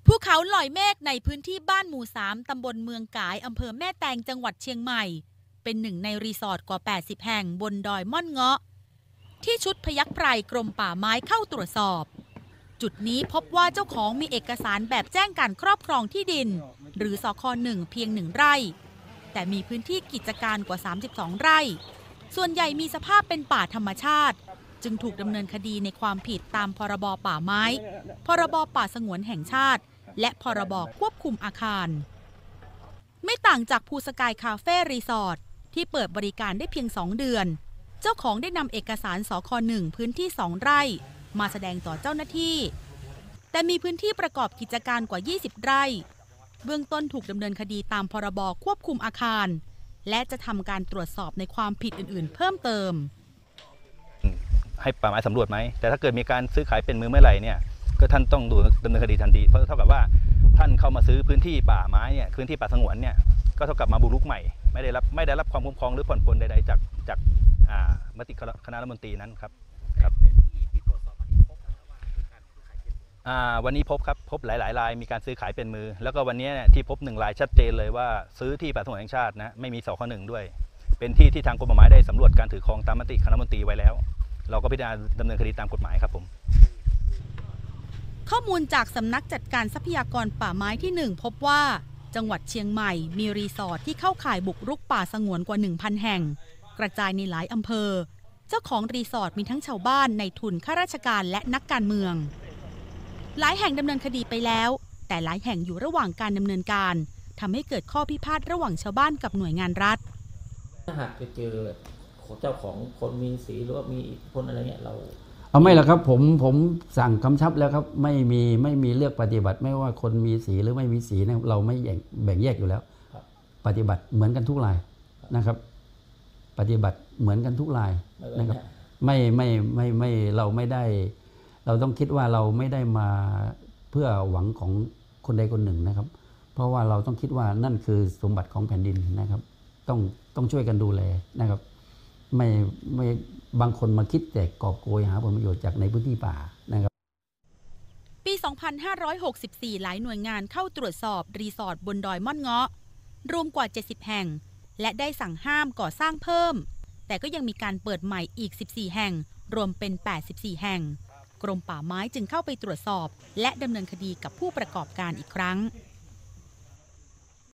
ภูเขาลอยเมฆในพื้นที่บ้านหมู่ 3 ตำบลเมืองกายอำเภอแม่แตงจังหวัดเชียงใหม่เป็นหนึ่งในรีสอร์ทกว่า 80 แห่งบนดอยม่อนเงาะที่ชุดพยัคฆ์ไพรกรมป่าไม้เข้าตรวจสอบจุดนี้พบว่าเจ้าของมีเอกสารแบบแจ้งการครอบครองที่ดินหรือสค.1 เพียง1 ไร่แต่มีพื้นที่กิจการกว่า 32 ไร่ส่วนใหญ่มีสภาพเป็นป่าธรรมชาติจึงถูกดำเนินคดีในความผิดตามพรบป่าไม้พรบป่าสงวนแห่งชาติและพรบควบคุมอาคารไม่ต่างจากภูสกายคาเฟ่รีสอร์ทที่เปิดบริการได้เพียง2 เดือนเจ้าของได้นำเอกสารสค.1 พื้นที่2 ไร่มาแสดงต่อเจ้าหน้าที่แต่มีพื้นที่ประกอบกิจการกว่า 20 ไร่เบื้องต้นถูกดำเนินคดีตามพรบควบคุมอาคารและจะทำการตรวจสอบในความผิดอื่นๆเพิ่มเติมให้ป่าไม้สำรวจไหมแต่ถ้าเกิดมีการซื้อขายเป็นมือเมื่อไหร่เนี่ยก็ท่านต้องดำเนินคดีทันทีเพราะเท่ากับว่าท่านเข้ามาซื้อพื้นที่ป่าไม้เนี่ยพื้นที่ป่าสงวนเนี่ยก็เท่ากับมาบุกรุกใหม่ไม่ได้รับความคุ้มครองหรือผ่อนปลนใดๆจากมติคณะรัฐมนตรีนั้นครับวันนี้พบหลายรายมีการซื้อขายเป็นมือแล้วก็วันนี้ที่พบ1 รายชัดเจนเลยว่าซื้อที่ป่าสงวนแห่งชาตินะไม่มีสค.1 ด้วยเป็นที่ที่ทางกรมป่าไม้ได้สำรวจการถือครองตามมติคณะรัฐมนตรีไว้แล้วเราก็พิจารณาดำเนินคดีตามกฎหมายครับผมข้อมูลจากสำนักจัดการทรัพยากรป่าไม้ที่ 1พบว่าจังหวัดเชียงใหม่มีรีสอร์ทที่เข้าข่ายบุกรุกป่าสงวนกว่า 1,000 แห่งกระจายในหลายอำเภอเจ้าของรีสอร์ทมีทั้งชาวบ้านนายทุนข้าราชการและนักการเมืองหลายแห่งดำเนินคดีไปแล้วแต่หลายแห่งอยู่ระหว่างการดำเนินการทำให้เกิดข้อพิพาทระหว่างชาวบ้านกับหน่วยงานรัฐถ้าหากจะเจอเจ้าของคนมีสีหรือว่ามีคนอะไรเงี้ยเราเอาไม่หรอกครับผมสั่งกำชับแล้วครับไม่มีเลือกปฏิบัติไม่ว่าคนมีสีหรือไม่มีสีนะเราไม่แบ่งแยกอยู่แล้วปฏิบัติเหมือนกันทุกรายนะครับปฏิบัติเหมือนกันทุกรายนะครับไม่เราไม่ได้เราต้องคิดว่าเราไม่ได้มาเพื่อหวังของคนใดคนหนึ่งนะครับเพราะว่าเราต้องคิดว่านั่นคือสมบัติของแผ่นดินนะครับต้องช่วยกันดูแลนะครับไม่บางคนมาคิดแต่กอบโกยหาผลประโยชน์จากในพื้นที่ป่านะครับปี 2564 หลายหน่วยงานเข้าตรวจสอบรีสอร์ทบนดอยม่อนเงาะรวมกว่า 70 แห่งและได้สั่งห้ามก่อสร้างเพิ่มแต่ก็ยังมีการเปิดใหม่อีก 14 แห่งรวมเป็น 84 แห่งกรมป่าไม้จึงเข้าไปตรวจสอบและดำเนินคดีกับผู้ประกอบการอีกครั้ง